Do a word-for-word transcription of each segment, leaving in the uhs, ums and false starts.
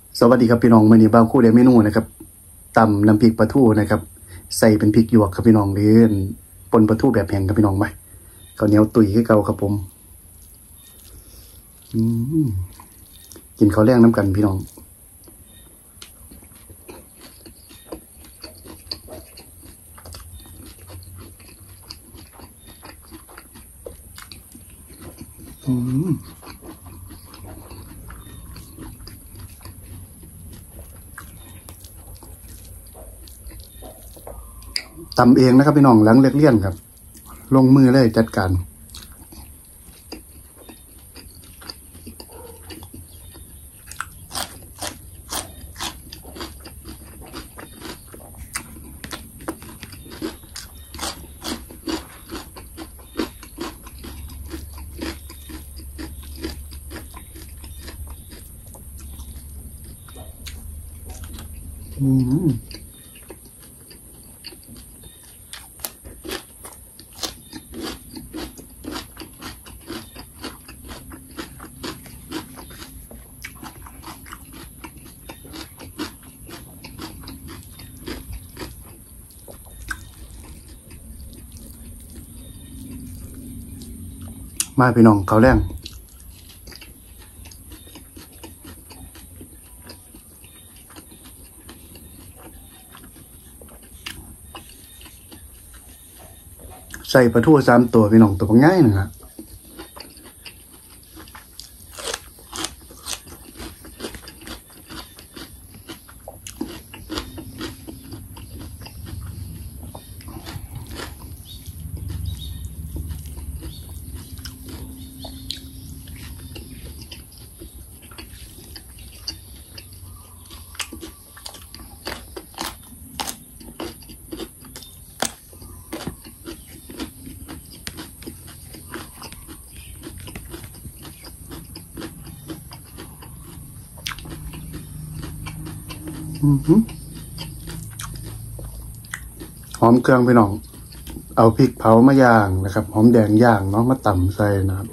สวัสดีครับพี่น้องมื้อนี้บ่าวคู่เดเมนูนะครับตำน้ำพริกปลาทูนะครับใส่เป็นพริกหยวกครับพี่น้องหรือป่นปลาทูแบบแห้งครับพี่น้องมาข้าวเหนียวตุ๋ยคือเก่าครับผมอืมกินข้าวแรงน้ำกันพี่น้องอืมตำเองนะครับพี่น้องหลังเลิกเรียนครับลงมือเลยจัดการอืมมาพี่น้องข้าวแรงใส่ปลาทูสามตัวพี่น้องตัวง่ายนะครับหอมเครื่องพี่น้องเอาพริกเผามาย่างนะครับหอมแดงย่างเนาะมาตำใส่นะครับ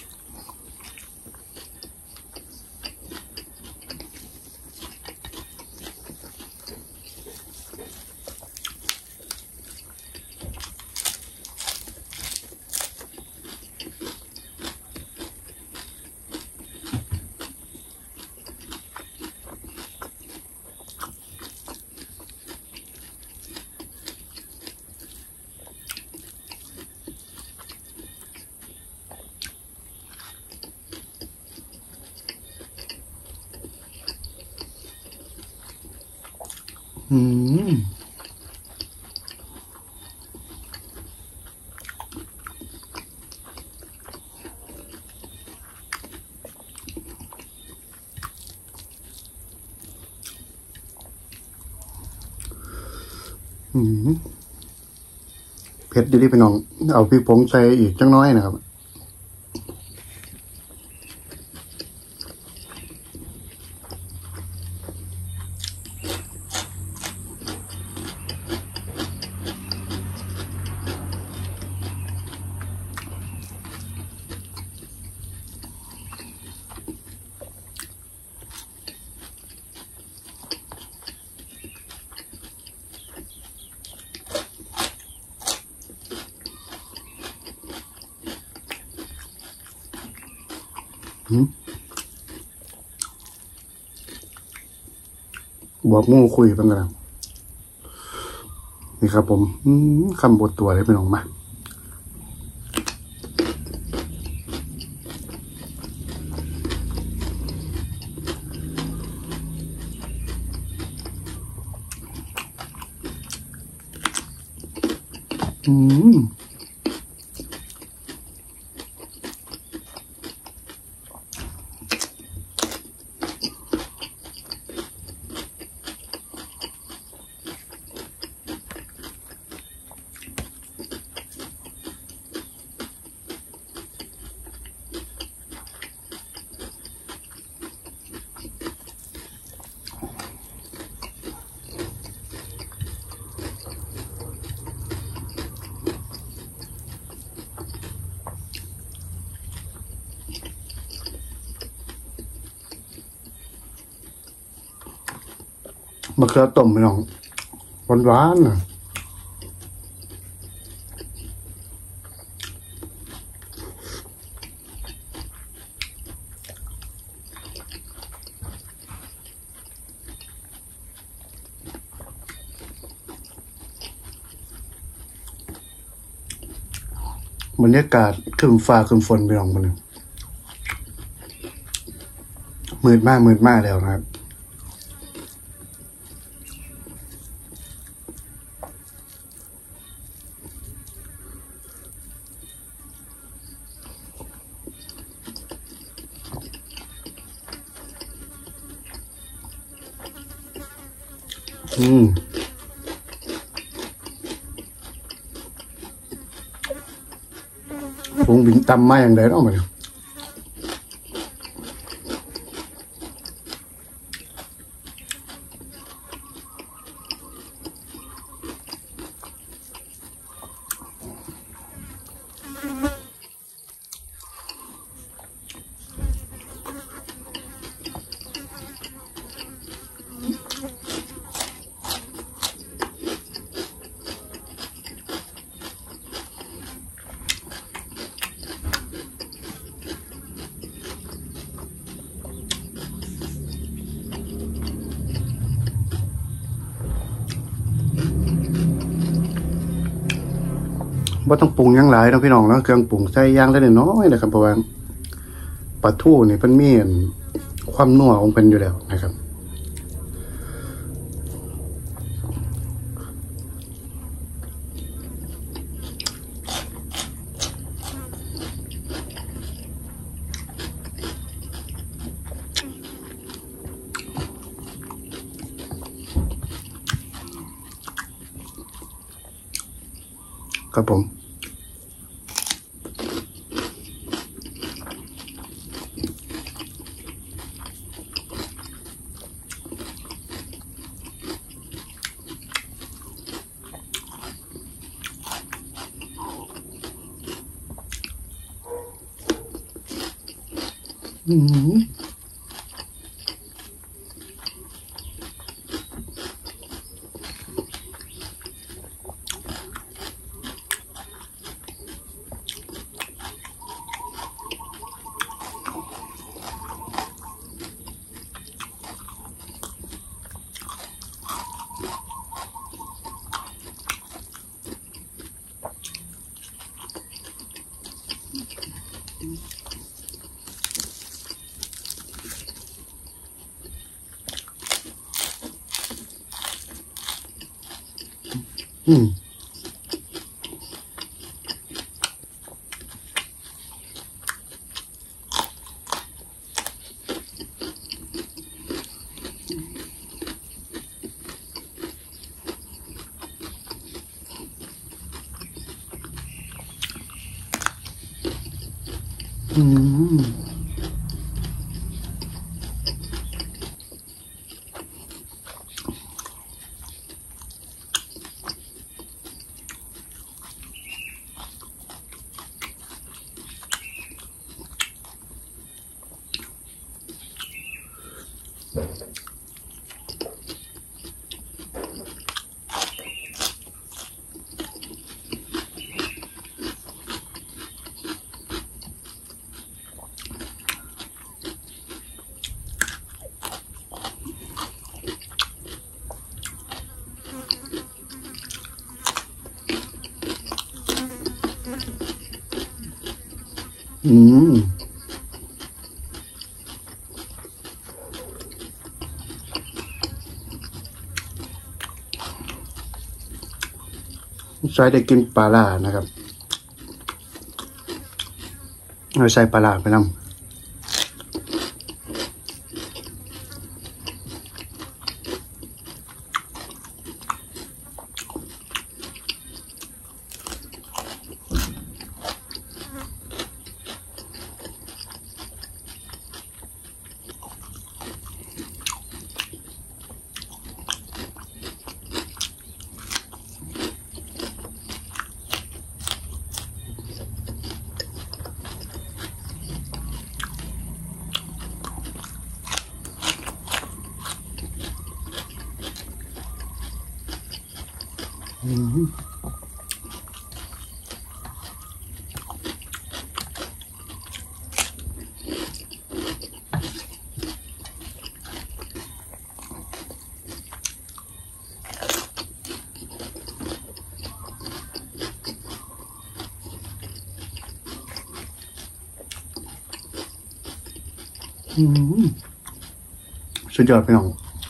อืมอืมเผ็ดดีดิพี่น้องเอาพริกผงใส่อีกจังน้อยนะครับบอกงูคุยกันกันนี่ครับผมคำบทตัวเลยพี่น้องมาอืมมะเขือต้มพี่น้องหวานๆนะบรรยากาศครึ้มฟ้าครึ้มฝนพี่น้องมันมืดมากมืดมากแล้วนะครับอืมพุงบินตำมาอย่างไรเนาะมันว่าต้องปรุงยังหลายนะพี่น้องแล้วเครื่องปรุงใส่ย่างได้น้อยนะครับเพราะว่าปลาทูนี่เป็นมีความนัวของเป็นอยู่แล้วนะครับครับผมอืมอืมอืมอืมใช้ได้กินปลาล่านะครับเราใส่ปลาล่าไปนำสุดยอดพี่น้อง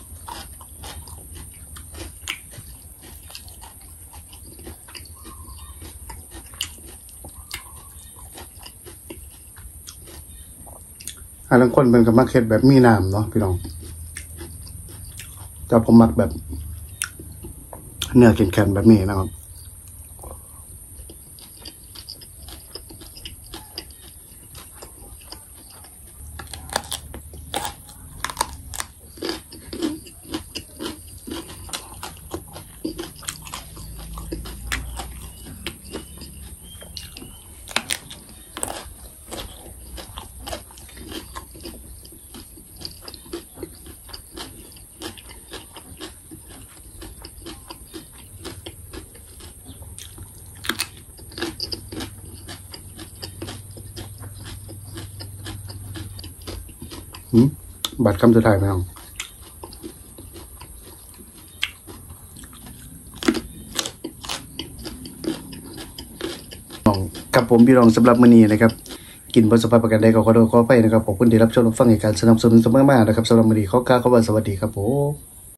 อันนั้นคนเป็นกับมักเค็ดแบบมีน้ำเนาะพี่น้องแต่ผมมักแบบเนื้อแข็งๆแบบนี้นะครับบัตรคำสุดท้ายพี่น้องกับผมพี่รองสำหรับมื้อนี้นะครับกินบนสภาพประกันได้ก็ขอโทษขออภัยนะครับขอบคุณที่รับชมรับฟังในการสนับสนุนเสมอมานะครับสำหรับมื้อนี้ขอกล่าวคำว่าสวัสดีครับผม